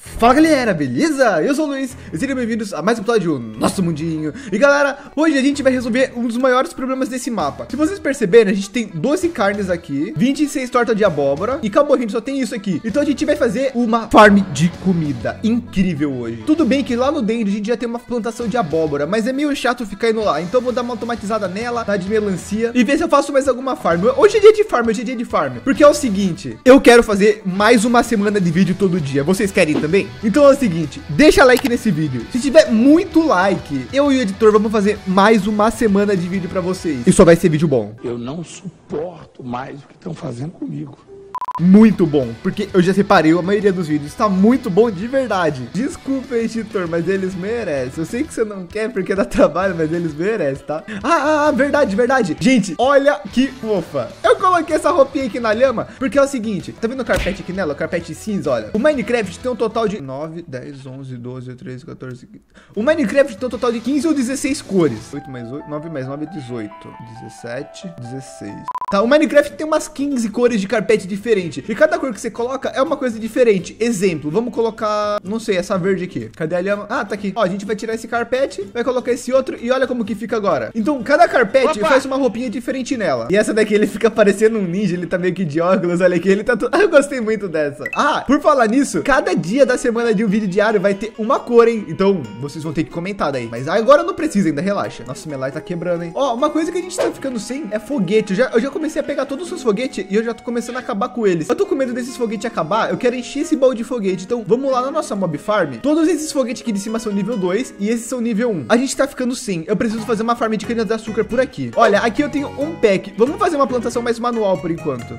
Fala galera, beleza? Eu sou o Luiz e sejam bem-vindos a mais um episódio do Nosso Mundinho. E galera, hoje a gente vai resolver um dos maiores problemas desse mapa. Se vocês perceberem, a gente tem 12 carnes aqui, 26 tortas de abóbora e acabou, a gente só tem isso aqui. Então a gente vai fazer uma farm de comida incrível hoje. Tudo bem que lá no dentro a gente já tem uma plantação de abóbora, mas é meio chato ficar indo lá. Então eu vou dar uma automatizada nela, tá, de melancia, e ver se eu faço mais alguma farm. Hoje é dia de farm, hoje é dia de farm. Porque é o seguinte, eu quero fazer mais uma semana de vídeo todo dia. Vocês querem também? Então é o seguinte, deixa like nesse vídeo. Se tiver muito like, eu e o editor vamos fazer mais uma semana de vídeo pra vocês. E só vai ser vídeo bom. Eu não suporto mais o que estão fazendo comigo. Muito bom, porque eu já separei a maioria dos vídeos, tá muito bom de verdade. Desculpa, editor, mas eles merecem. Eu sei que você não quer porque dá trabalho, mas eles merecem, tá? Verdade. Gente, olha que fofa. Eu coloquei essa roupinha aqui na lhama, porque é o seguinte, tá vendo o carpete aqui nela? O carpete cinza, olha. O Minecraft tem um total de 9, 10, 11, 12, 13, 14, 15. O Minecraft tem um total de 15 ou 16 cores. 8 mais 8, 9 mais 9 é 18. 17, 16. Tá, o Minecraft tem umas 15 cores de carpete diferente. E cada cor que você coloca é uma coisa diferente. Exemplo, vamos colocar, não sei, essa verde aqui. Cadê a lhama? Ah, tá aqui. Ó, a gente vai tirar esse carpete, vai colocar esse outro e olha como que fica agora. Então, cada carpete faz uma roupinha diferente nela. E essa daqui, ele fica parecendo um ninja, ele tá meio que de óculos, olha aqui, ele tá tudo... Eu gostei muito dessa. Ah, por falar nisso, cada dia da semana de um vídeo diário vai ter uma cor, hein? Então, vocês vão ter que comentar daí. Mas agora não precisa ainda, relaxa. Nossa, minha light tá quebrando, hein? Ó, uma coisa que a gente tá ficando sem é foguete. Eu já comecei a pegar todos os seus foguetes e eu já tô começando a acabar com eles. Eu tô com medo desses foguetes acabar, eu quero encher esse baú de foguete. Então, vamos lá na nossa mob farm. Todos esses foguetes aqui de cima são nível 2 e esses são nível 1. A gente tá ficando sem. Eu preciso fazer uma farm de cana-de-açúcar por aqui. Olha, aqui eu tenho um pack. Vamos fazer uma plantação mais manual por enquanto.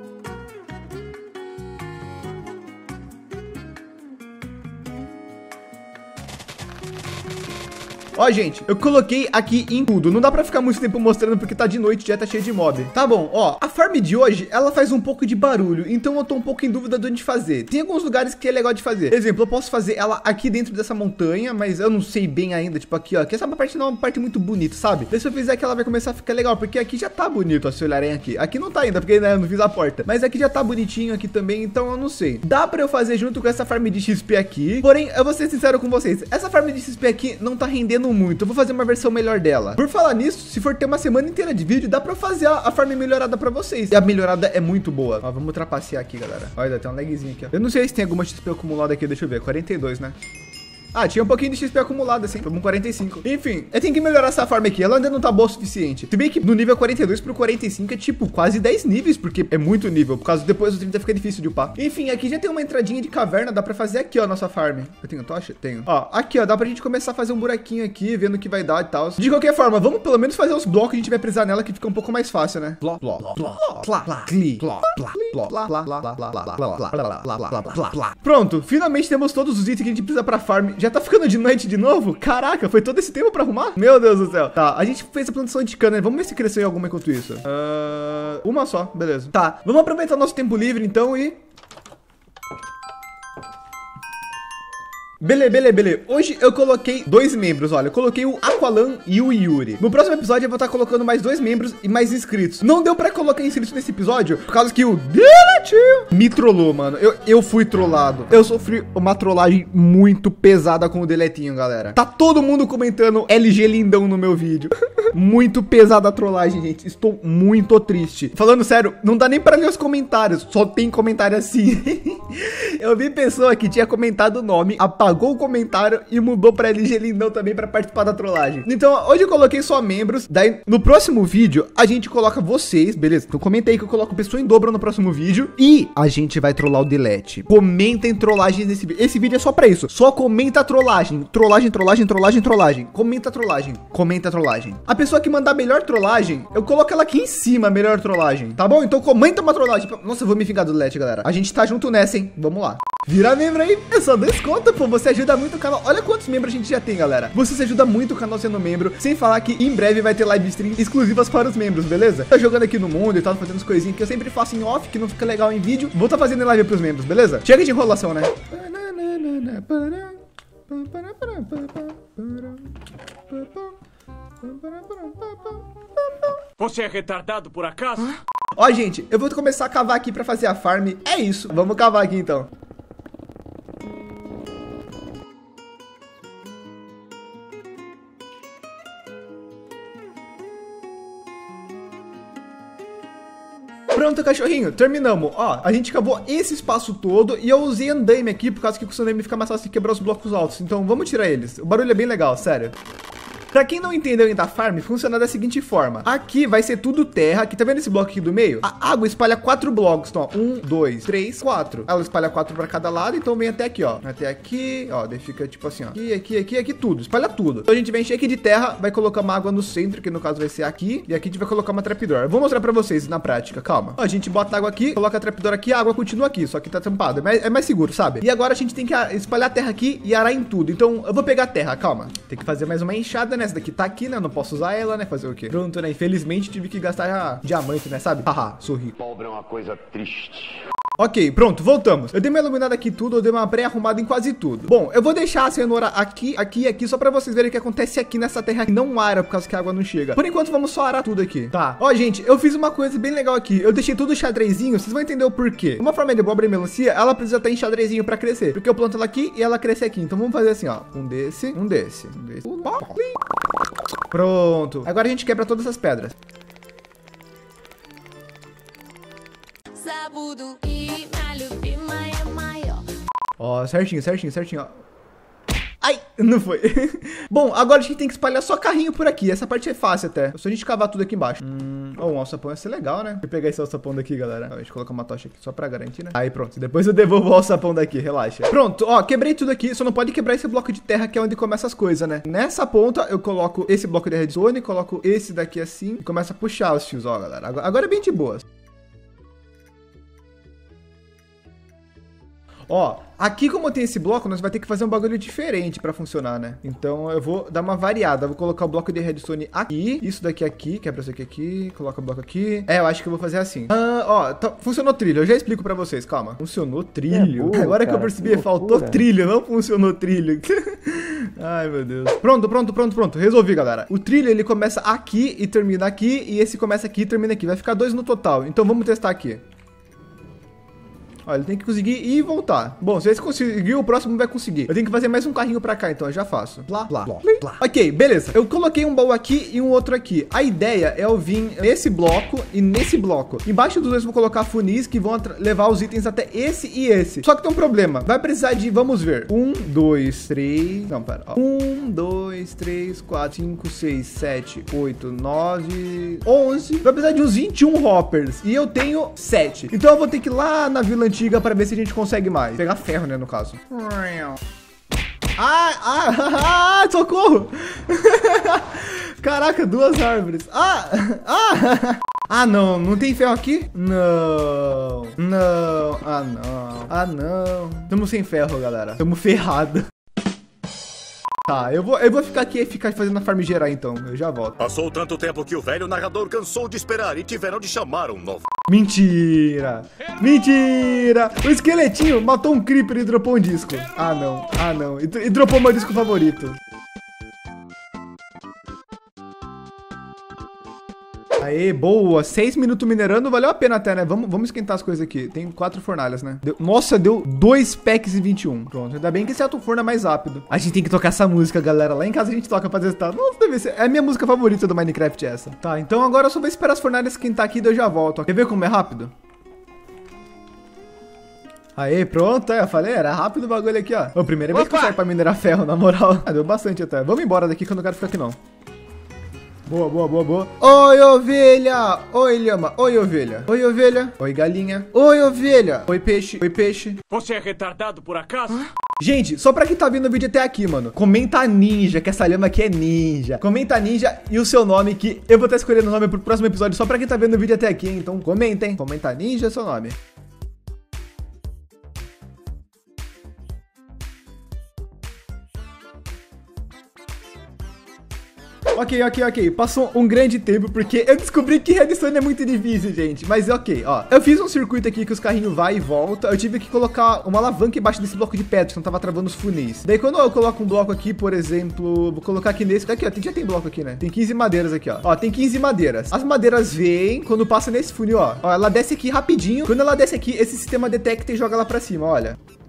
Ó, gente, eu coloquei aqui em tudo. Não dá pra ficar muito tempo mostrando porque tá de noite, já tá cheio de mob. Tá bom, ó, a farm de hoje, ela faz um pouco de barulho, então eu tô um pouco em dúvida de onde fazer. Tem alguns lugares que é legal de fazer. Exemplo, eu posso fazer ela aqui dentro dessa montanha, mas eu não sei bem ainda, tipo aqui, ó. Aqui essa parte não é uma parte muito bonita, sabe? Se eu fizer aqui, ela vai começar a ficar legal, porque aqui já tá bonito, ó, se olharem aqui. Aqui não tá ainda, porque né, eu não fiz a porta. Mas aqui já tá bonitinho aqui também, então eu não sei. Dá pra eu fazer junto com essa farm de XP aqui, porém, eu vou ser sincero com vocês. Essa farm de XP aqui não tá rendendo muito. Eu vou fazer uma versão melhor dela. Por falar nisso, se for ter uma semana inteira de vídeo, dá pra fazer a farm melhorada pra vocês. E a melhorada é muito boa. Ó, vamos trapacear aqui, galera. Olha, tem um lagzinho aqui, ó. Eu não sei se tem alguma XP acumulada aqui, deixa eu ver. 42, né? Ah, tinha um pouquinho de XP acumulado, assim, foi um 45. Enfim, eu tenho que melhorar essa farm aqui, ela ainda não tá boa o suficiente. Se bem que no nível 42 pro 45 é tipo quase 10 níveis, porque é muito nível, por causa depois do 30 fica difícil de upar. Enfim, aqui já tem uma entradinha de caverna, dá pra fazer aqui, ó, nossa farm. Eu tenho tocha? Tenho. Ó, aqui, ó, dá pra gente começar a fazer um buraquinho aqui, vendo o que vai dar e tal. De qualquer forma, vamos pelo menos fazer os blocos que a gente vai precisar nela, que fica um pouco mais fácil, né? Pronto, finalmente temos todos os itens que a gente precisa pra farm. Já tá ficando de noite de novo? Caraca, foi todo esse tempo pra arrumar? Meu Deus do céu. Tá, a gente fez a plantação de cana, né? Vamos ver se cresceu alguma enquanto isso. Uma só, beleza. Tá, vamos aproveitar nosso tempo livre então e... Beleza. Hoje eu coloquei 2 membros, olha. Eu coloquei o Aqualan e o Yuri. No próximo episódio eu vou estar colocando mais 2 membros e mais inscritos. Não deu pra colocar inscritos nesse episódio por causa que o Deletinho me trollou, mano. Eu fui trollado. Eu sofri uma trollagem muito pesada com o Deletinho, galera. Tá todo mundo comentando LG lindão no meu vídeo. Muito pesada a trollagem, gente. Estou muito triste. Falando sério, não dá nem pra ler os comentários. Só tem comentário assim. Eu vi pessoa que tinha comentado o nome, apagou o comentário e mudou pra LG lindão também pra participar da trollagem. Então, hoje eu coloquei só membros. Daí, no próximo vídeo, a gente coloca vocês, beleza? Então, comenta aí que eu coloco pessoa em dobro no próximo vídeo. E a gente vai trollar o Delete. Comentem trollagens nesse vídeo. Esse vídeo é só pra isso. Só comenta trollagem. Trollagem. Comenta trollagem. A pessoa que mandar melhor trollagem, eu coloco ela aqui em cima, melhor trollagem. Tá bom? Então, comenta uma trollagem. Nossa, eu vou me vingar do Delete, galera. A gente tá junto nessa, hein? Vamos lá. Vira membro aí, é só 2 contas, pô, você ajuda muito o canal. Olha quantos membros a gente já tem, galera. Você ajuda muito o canal sendo membro, sem falar que em breve vai ter live stream exclusivas para os membros, beleza? Tá jogando aqui no mundo e tal, fazendo as coisinhas que eu sempre faço em off, que não fica legal em vídeo. Vou tá fazendo live pros membros, beleza? Chega de enrolação, né? Você é retardado por acaso? Ó, gente, eu vou começar a cavar aqui pra fazer a farm. É isso, vamos cavar aqui então. Pronto, cachorrinho, terminamos. Ó, a gente acabou esse espaço todo e eu usei andaime aqui por causa que com o andaime fica mais fácil de quebrar os blocos altos. Então vamos tirar eles. O barulho é bem legal, sério. Pra quem não entendeu ainda a farm, funciona da seguinte forma. Aqui vai ser tudo terra. Aqui, tá vendo esse bloco aqui do meio? A água espalha 4 blocos. Então, ó, 1, 2, 3, 4. Ela espalha 4 pra cada lado, então vem até aqui, ó. Até aqui, ó. Daí fica tipo assim, ó. Aqui, tudo. Espalha tudo. Então a gente vai encher aqui de terra, vai colocar uma água no centro, que no caso vai ser aqui. E aqui a gente vai colocar uma trapdoor. Eu vou mostrar pra vocês na prática, calma. Ó, a gente bota água aqui, coloca a trapdoor aqui, a água continua aqui, só que tá tampado. É mais seguro, sabe? E agora a gente tem que espalhar a terra aqui e arar em tudo. Então, eu vou pegar a terra, calma. Tem que fazer mais uma enxada, né? Essa daqui tá aqui, né? Não posso usar ela, né? Fazer o quê? Pronto, né? Infelizmente tive que gastar diamante, né? Sabe? Haha, sorri. Pobre é uma coisa triste. Ok, pronto, voltamos. Eu dei uma iluminada aqui tudo, eu dei uma pré-arrumada em quase tudo. Bom, eu vou deixar a cenoura aqui, só pra vocês verem o que acontece aqui nessa terra que não ara, por causa que a água não chega. Por enquanto, vamos só arar tudo aqui. Tá. Ó, gente, eu fiz uma coisa bem legal aqui. Eu deixei tudo xadrezinho, vocês vão entender o porquê. Uma forma de abóbora e melancia, ela precisa estar em xadrezinho pra crescer. Porque eu planto ela aqui e ela cresce aqui. Então vamos fazer assim, ó. Um desse. Pronto. Agora a gente quebra todas essas pedras. Ó, certinho, ó. Ai, não foi. Bom, agora a gente tem que espalhar só carrinho por aqui. Essa parte é fácil até. Só a gente cavar tudo aqui embaixo. Um alçapão ia ser legal, né? Vou pegar esse alçapão daqui, galera. A gente coloca uma tocha aqui só pra garantir, né? Aí, pronto. Depois eu devolvo o alçapão daqui, relaxa. Pronto, ó, quebrei tudo aqui. Só não pode quebrar esse bloco de terra que é onde começa as coisas, né? Nessa ponta, eu coloco esse bloco de redstone, coloco esse daqui assim e começa a puxar os fios, ó, galera. Agora é bem de boa. Ó, aqui como tem esse bloco, nós vai ter que fazer um bagulho diferente pra funcionar, né? Então eu vou dar uma variada. Eu vou colocar o bloco de redstone aqui, isso daqui aqui, quebra isso aqui, coloca o bloco aqui. Eu acho que eu vou fazer assim. Ó, funcionou trilho, eu já explico pra vocês, calma. Funcionou trilho. Agora que eu percebi, faltou trilho, não funcionou trilho. Ai, meu Deus. Pronto. Resolvi, galera. O trilho, ele começa aqui e termina aqui, e esse começa aqui e termina aqui. Vai ficar 2 no total. Então vamos testar aqui. Ó, ele tem que conseguir ir e voltar. Bom, se esse conseguir, o próximo vai conseguir. Eu tenho que fazer mais um carrinho pra cá, então eu já faço. Blá. Ok, beleza. Eu coloquei um baú aqui e um outro aqui. A ideia é eu vir nesse bloco e nesse bloco. Embaixo dos dois eu vou colocar funis que vão levar os itens até esse e esse. Só que tem um problema. Vai precisar de, vamos ver. 1, 2, 3... Não, pera. 1, 2, 3, 4, 5, 6, 7, 8, 9, 11. Vai precisar de uns 21 hoppers. E eu tenho 7. Então eu vou ter que ir lá na vila antiga para ver se a gente consegue mais. Pegar ferro, né, no caso. Socorro! Caraca, 2 árvores. Não tem ferro aqui? Não. Não. Estamos sem ferro, galera. Estamos ferrados. Tá, eu vou ficar aqui e ficar fazendo a farm gerar, então. Eu já volto. Passou tanto tempo que o velho narrador cansou de esperar e tiveram de chamar um novo. Mentira! O esqueletinho matou um creeper e dropou um disco. Não. E dropou meu disco favorito. Aê, boa. 6 minutos minerando, valeu a pena até, né? Vamos esquentar as coisas aqui. Tem 4 fornalhas, né? Nossa, deu 2 packs e 21. Pronto, ainda bem que esse alto forno é mais rápido. A gente tem que tocar essa música, galera. Lá em casa a gente toca pra testar. Nossa, deve ser. É a minha música favorita do Minecraft essa. Tá, então agora eu só vou esperar as fornalhas esquentar aqui e eu já volto. Quer ver como é rápido? Aê, pronto, eu falei, era rápido o bagulho aqui, ó. A primeira vez que eu saio pra minerar ferro, na moral. Deu bastante até. Vamos embora daqui que eu não quero ficar aqui, não. Boa. Oi, ovelha. Oi, lhama. Oi, ovelha. Oi, ovelha. Oi, galinha. Oi, ovelha. Oi, peixe. Oi, peixe. Você é retardado por acaso? Gente, só pra quem tá vendo o vídeo até aqui, mano, comenta ninja, que essa lhama aqui é ninja. Comenta ninja e o seu nome, que eu vou estar escolhendo o nome pro próximo episódio só pra quem tá vendo o vídeo até aqui, hein? Então comentem. Comenta ninja e seu nome. Ok. Passou um grande tempo, porque eu descobri que redstone é muito difícil, gente. Mas ok, ó. Eu fiz um circuito aqui que os carrinhos vai e volta. Eu tive que colocar uma alavanca embaixo desse bloco de pedra, senão tava travando os funis. Daí quando eu coloco um bloco aqui, por exemplo, vou colocar aqui nesse. Daqui, ó, já tem bloco aqui, né? Tem 15 madeiras aqui, ó. Ó, tem 15 madeiras. As madeiras vêm, quando passa nesse funil, ó. Ó, ela desce aqui rapidinho. Quando ela desce aqui, esse sistema detecta e joga lá pra cima, olha.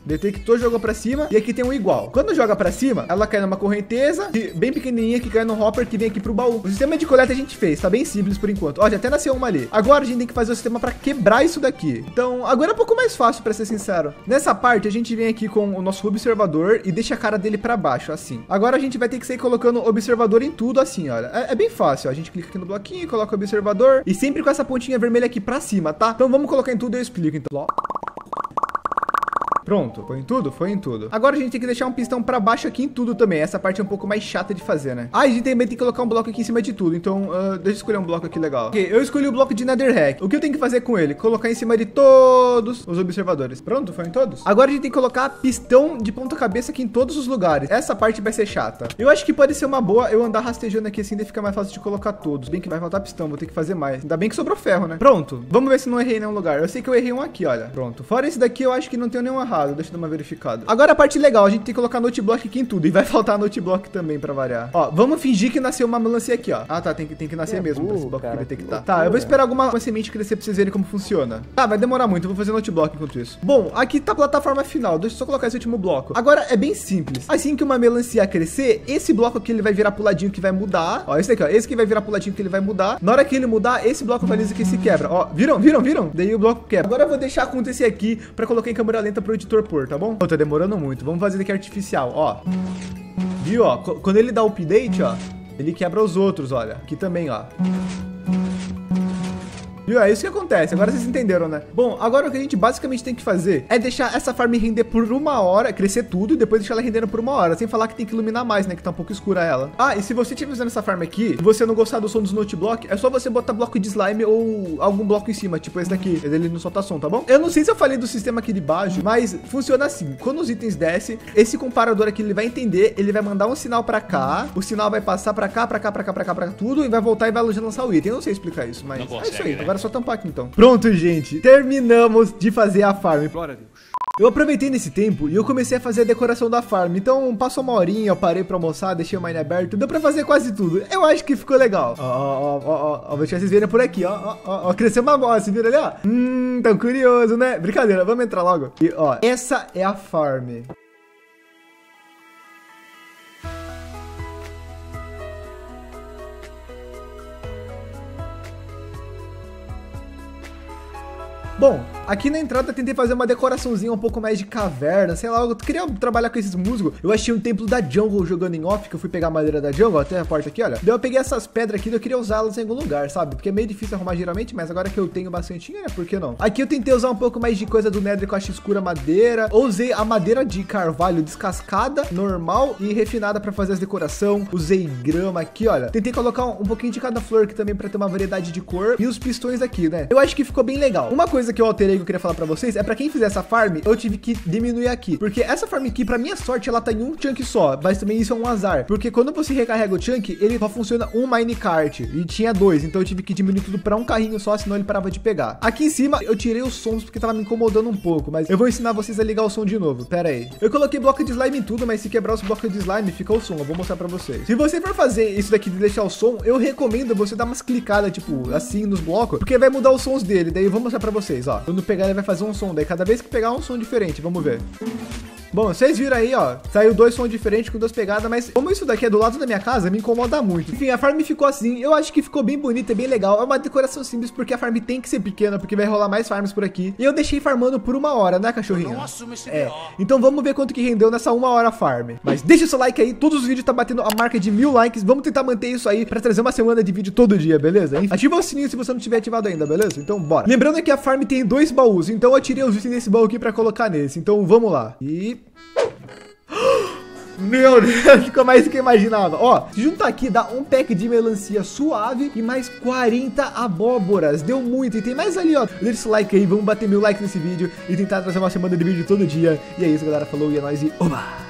Detectou, jogou pra cima. E aqui tem um igual. Quando joga pra cima, ela cai numa correnteza bem pequenininha que cai no hopper que vem aqui pro baú. O sistema de coleta a gente fez, tá bem simples por enquanto. Ó, já até nasceu uma ali. Agora a gente tem que fazer o sistema pra quebrar isso daqui. Então, agora é um pouco mais fácil, pra ser sincero. Nessa parte, a gente vem aqui com o nosso observador e deixa a cara dele pra baixo, assim. Agora a gente vai ter que sair colocando observador em tudo, assim, olha. É bem fácil, ó. A gente clica aqui no bloquinho, coloca o observador e sempre com essa pontinha vermelha aqui pra cima, tá? Então vamos colocar em tudo e eu explico, então. Pronto, foi em tudo? Foi em tudo. Agora a gente tem que deixar um pistão pra baixo aqui em tudo também. Essa parte é um pouco mais chata de fazer, né? Ah, a gente também tem que colocar um bloco aqui em cima de tudo. Então, deixa eu escolher um bloco aqui legal. Ok, eu escolhi o bloco de Netherrack. O que eu tenho que fazer com ele? Colocar em cima de todos os observadores. Pronto, foi em todos? Agora a gente tem que colocar pistão de ponta cabeça aqui em todos os lugares. Essa parte vai ser chata. Eu acho que pode ser uma boa eu andar rastejando aqui assim, daí fica mais fácil de colocar todos. Bem que vai faltar pistão, vou ter que fazer mais. Ainda bem que sobrou ferro, né? Pronto, vamos ver se não errei em nenhum lugar. Eu sei que eu errei um aqui, olha. Pronto, fora esse daqui eu acho que não tem nenhum errado. Deixa eu dar uma verificada. Agora a parte legal, a gente tem que colocar noteblock aqui em tudo. E vai faltar noteblock também pra variar. Ó, vamos fingir que nasceu uma melancia aqui, ó. Ah, tá, tem que nascer mesmo pra esse bloco aqui detectar. Tá, eu vou esperar alguma semente crescer pra vocês verem como funciona. Tá, vai demorar muito, eu vou fazer noteblock enquanto isso. Bom, aqui tá a plataforma final. Deixa eu só colocar esse último bloco. Agora é bem simples. Assim que uma melancia crescer, esse bloco aqui ele vai virar pro ladinho que vai mudar. Ó, esse daqui, ó. Esse que vai virar pro ladinho que ele vai mudar. Na hora que ele mudar, esse bloco vai que se quebra. Ó, viram? Daí o bloco quebra. Agora eu vou deixar acontecer aqui pra colocar em câmera lenta pro editor pôr, tá bom? Ó, tá demorando muito. Vamos fazer daqui artificial, ó. Viu, ó? Quando ele dá o update, ó, ele quebra os outros, olha. Aqui também, ó. Viu? É isso que acontece. Agora vocês entenderam, né? Bom, agora o que a gente basicamente tem que fazer é deixar essa farm render por 1 hora, crescer tudo e depois deixar ela rendendo por 1 hora. Sem falar que tem que iluminar mais, né? Que tá um pouco escura ela. Ah, e se você estiver usando essa farm aqui e você não gostar do som dos noteblock, é só você botar bloco de slime ou algum bloco em cima, tipo esse daqui. Ele não solta som, tá bom? Eu não sei se eu falei do sistema aqui de baixo, mas funciona assim. Quando os itens descem, esse comparador aqui, ele vai entender, ele vai mandar um sinal pra cá, o sinal vai passar pra cá, pra tudo e vai voltar e vai lançar o item. Eu não sei explicar isso, mas é isso aí. Né? Agora é só tampar aqui, então. Pronto, gente. Terminamos de fazer a farm. Glória a Deus. Eu aproveitei nesse tempo e eu comecei a fazer a decoração da farm. Então, passou 1 horinha, eu parei pra almoçar, deixei o mine aberto. Deu pra fazer quase tudo. Eu acho que ficou legal. Ó, vou deixar vocês verem por aqui, ó. Cresceu uma bola, se viram ali, ó? Tão curioso, né? Brincadeira, vamos entrar logo. E, ó, essa é a farm. Bom, aqui na entrada eu tentei fazer uma decoraçãozinha um pouco mais de caverna, sei lá, eu queria trabalhar com esses musgos. Eu achei um templo da jungle jogando em off, que eu fui pegar a madeira da jungle, até a porta aqui, olha. Daí eu peguei essas pedras aqui e eu queria usá-las em algum lugar, sabe? Porque é meio difícil arrumar geralmente, mas agora que eu tenho bastante, né? Por que não? Aqui eu tentei usar um pouco mais de coisa do Nether com a escura madeira. Usei a madeira de carvalho descascada, normal e refinada pra fazer as decorações. Usei grama aqui, olha. Tentei colocar um pouquinho de cada flor aqui também pra ter uma variedade de cor. E os pistões aqui, né? Eu acho que ficou bem legal. Uma coisa que eu alterei que eu queria falar pra vocês é pra quem fizer essa farm, eu tive que diminuir aqui. Porque essa farm aqui, pra minha sorte, ela tá em um chunk só. Mas também isso é um azar. Porque quando você recarrega o chunk, ele só funciona um minecart. E tinha 2. Então eu tive que diminuir tudo pra um carrinho só, senão ele parava de pegar. Aqui em cima, eu tirei os sons porque tava me incomodando um pouco. Mas eu vou ensinar vocês a ligar o som de novo. Pera aí. Eu coloquei bloco de slime em tudo, mas se quebrar os blocos de slime, fica o som. Eu vou mostrar pra vocês. Se você for fazer isso daqui de deixar o som, eu recomendo você dar umas clicadas, tipo, assim, nos blocos. Porque vai mudar os sons dele. Daí eu vou mostrar pra vocês, ó. Quando pegar, ele vai fazer um som. Daí cada vez que pegar um som diferente, vamos ver. Bom, vocês viram aí, ó, saiu 2 sons diferentes com 2 pegadas, mas como isso daqui é do lado da minha casa, me incomoda muito. Enfim, a farm ficou assim, eu acho que ficou bem bonita, bem legal. É uma decoração simples, porque a farm tem que ser pequena, porque vai rolar mais farms por aqui. E eu deixei farmando por 1 hora, né, cachorrinho? Eu não assumo esse então vamos ver quanto que rendeu nessa 1 hora farm. Mas deixa o seu like aí, todos os vídeos tá batendo a marca de 1000 likes. Vamos tentar manter isso aí pra trazer uma semana de vídeo todo dia, beleza? Enfim, ativa o sininho se você não tiver ativado ainda, beleza? Então bora. Lembrando que a farm tem 2 baús, então eu tirei os itens desse baú aqui pra colocar nesse. Então vamos lá. E... Meu Deus, ficou mais do que eu imaginava. Ó, se juntar aqui dá um pack de melancia suave e mais 40 abóboras. Deu muito. E tem mais ali, ó. Deixa esse like aí, vamos bater 1000 likes nesse vídeo e tentar trazer uma semana de vídeo todo dia. E é isso, galera. Falou e é nóis e oba!